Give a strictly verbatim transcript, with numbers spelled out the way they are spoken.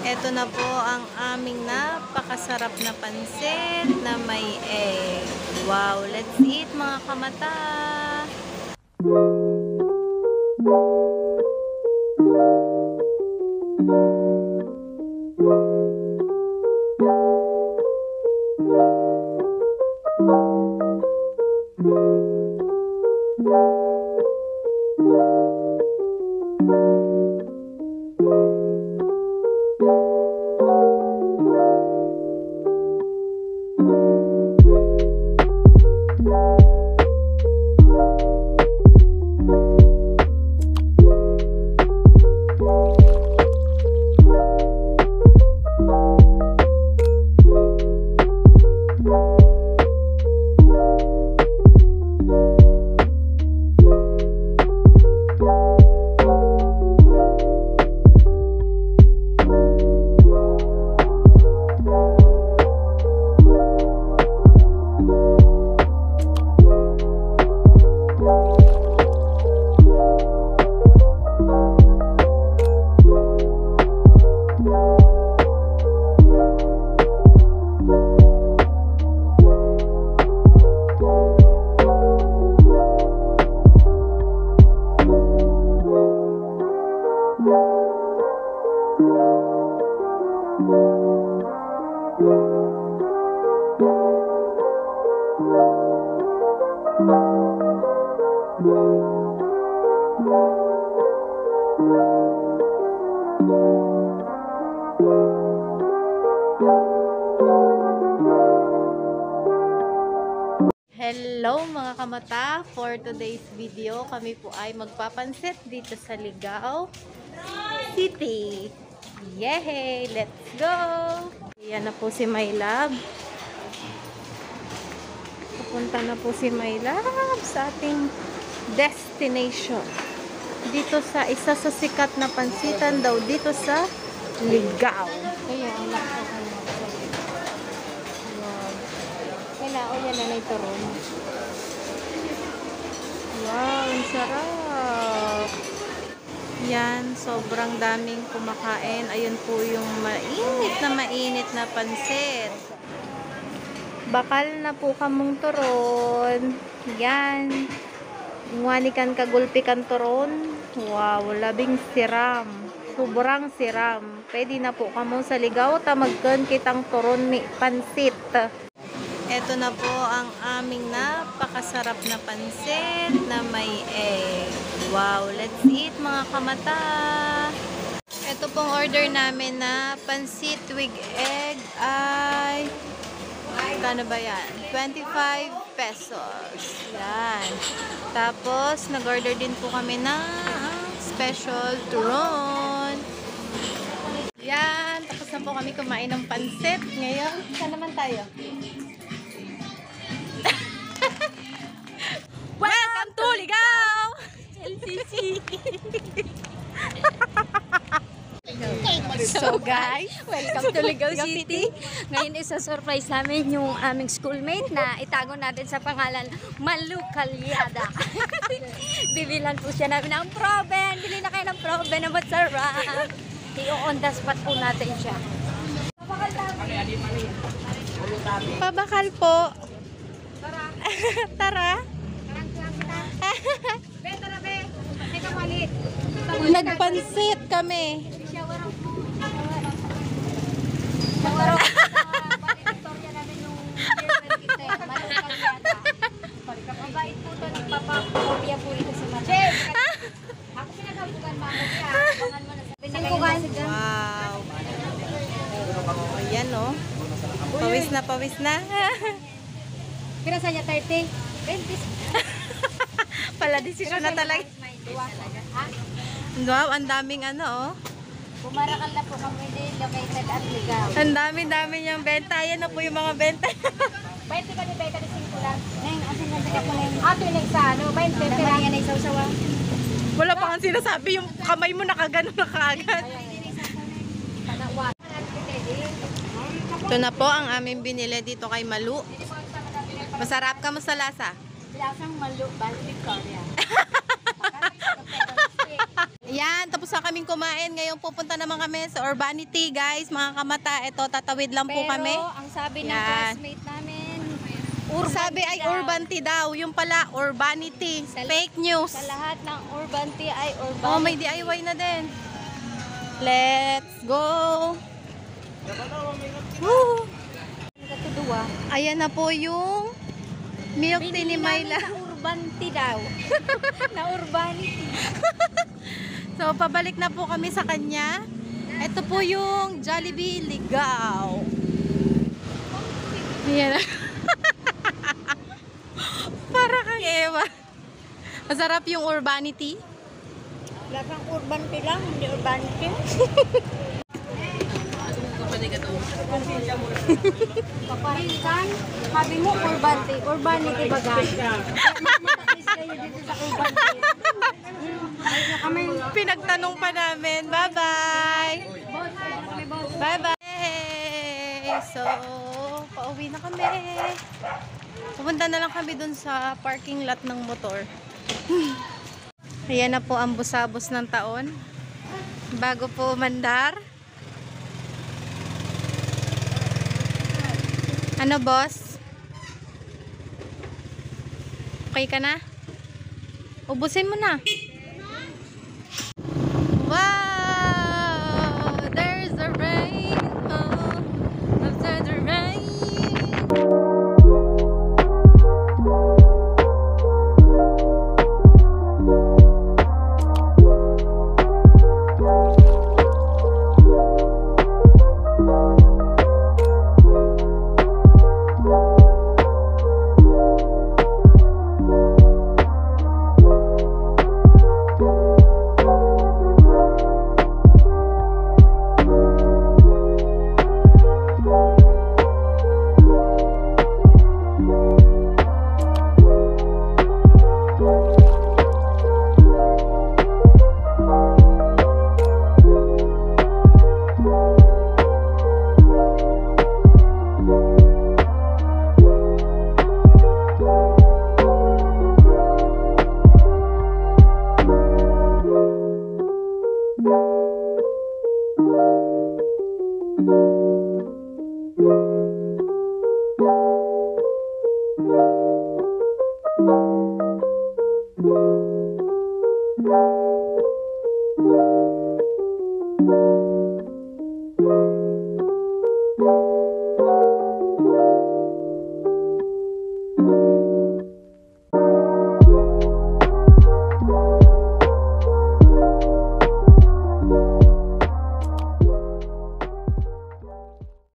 Ito na po ang aming napakasarap na pansit na may egg. Wow, let's eat mga kamata! Hello mga kamata! For today's video, kami po ay magpapansit dito sa Ligao City. Yay! Let's go! Ayan na po si My Love. Pupunta na po si My Love sa ating destination. Dito sa isa sa sikat na pansitan daw dito sa Ligao. Ayan, wow. Kaya o yan na na ito ron. Wow, ang sarap. Yan, sobrang daming kumakain. Ayun po yung mainit na mainit na pansit. Bakal na po kamong turon. Yan. Ngwanikan kagulpikan turon. Wow, labing siram. Sobrang siram. Pwede na po kamong sa Ligao tamagkan kitang turon ni pansit. Ito na po ang aming napakasarap na pansit na may egg. Wow, let's eat mga kamata! Ito pong order namin na pansit with egg ay kano ba yan? twenty-five pesos. Yan. Tapos, nag-order din po kami ng special turon. Yan. Tapos na po kami kumain ng pansit. Ngayon, saan naman tayo? Welcome to Ligao! L C C! So guys, welcome to Ligao City. Ngayon isa-surprise namin yung aming schoolmate na itago natin sa pangalan Malu Calyada. Bibilan po siya namin ng proben. Bili na kayo ng proben na masarap. I-on the spot po natin siya. Pabakal po. Tara. Tara. Be, tara be. Teka palit. Nagpansit kami. Mabait po ito. Nagpapakopya po ito sa mata. Ako pinagabugan mo ako siya. Abangan mo na sa pinagabugan. Wow. Oh, yan oh. Pawis na, pawis na. Pinasa niya thirty? twenty. Pala desisyon na talaga. Ha? Wow, ang daming ano oh. Bumarakal na po kami din located at Ligao. Ang dami-dami niyang benta. Yan na po yung mga benta. twenty ka ni Becca ni singko lang. Neng, asin na taga po neng. Ah, tunig sa ano? twenty ka lang. Yan ay sausawa. Wala pa kang sinasabi. Yung kamay mo nakagano na kaagad. Ito na po ang aming binili dito kay Malu. Masarap ka mo sa lasa? Lasang Malu, Bal Victoria. Ayan, tapos na kaming kumain. Ngayon pupunta naman kami sa Urbanity, guys. Mga kamata, ito, tatawid lang po Pero, kami. ang sabi ng Yan. classmate namin, urban Sabi ay tea daw. Urbanity daw. Yung pala, Urbanity. Sa- Fake news. Sa lahat ng urban tea ay urban. Oh, may D I Y na din. Let's go! Woo! Katuduwa. Ayan na po yung milk tea ni Binili namin Myla. sa urban tea daw. Na urbanity. So, pabalik na po kami sa kanya. Ito po yung Jollibee Ligaw. Ayan. Para kang Ewa. Masarap yung Urbanity. Wala kang urban tea lang, hindi urbanity. Papahingan, sabi mo urban tea. Urbanity bagay. Matamis kayo dito sa urban tea. Ay na kami. Pinagtanong pa namin. Bye-bye! Boss, kami boss. Bye-bye! So, pauwi na kami. Pupunta na lang kami dun sa parking lot ng motor. Ayan na po ang busabos ng taon. Bago po umandar. Ano, boss? Okay ka na? Ubusin mo na. Wow! There's a rainbow after the rain. Thank you.